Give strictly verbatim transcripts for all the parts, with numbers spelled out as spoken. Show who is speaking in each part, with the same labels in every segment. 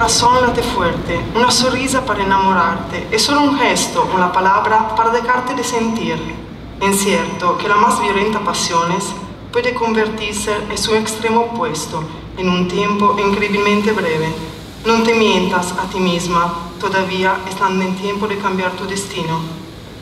Speaker 1: corazón late fuerte, una sonrisa para enamorarte, es solo un gesto, una palabra para dejarte de sentir. Es cierto que la más violenta pasión puede convertirse en su extremo opuesto en un tiempo increíblemente breve. No te mientas a ti misma, todavía están en tiempo de cambiar tu destino.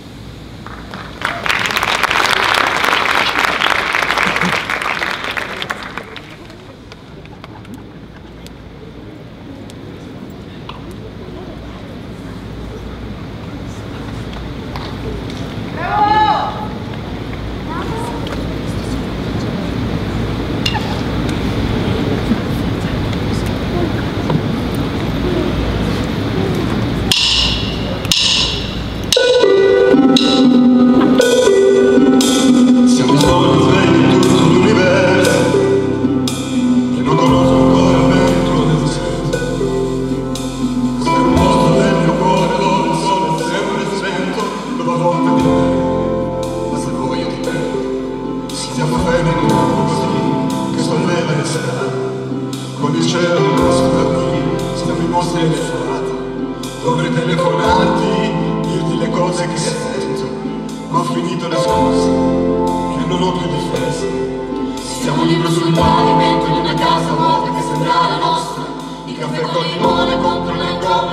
Speaker 2: Dovrei telefonarti, dirti le cose che sento, ma ho finito le scuse, che non ho più difese.
Speaker 3: Siamo un libro sul pavimento in una casa vuota che sembra la nostra, i caffè con limone contro le gomme.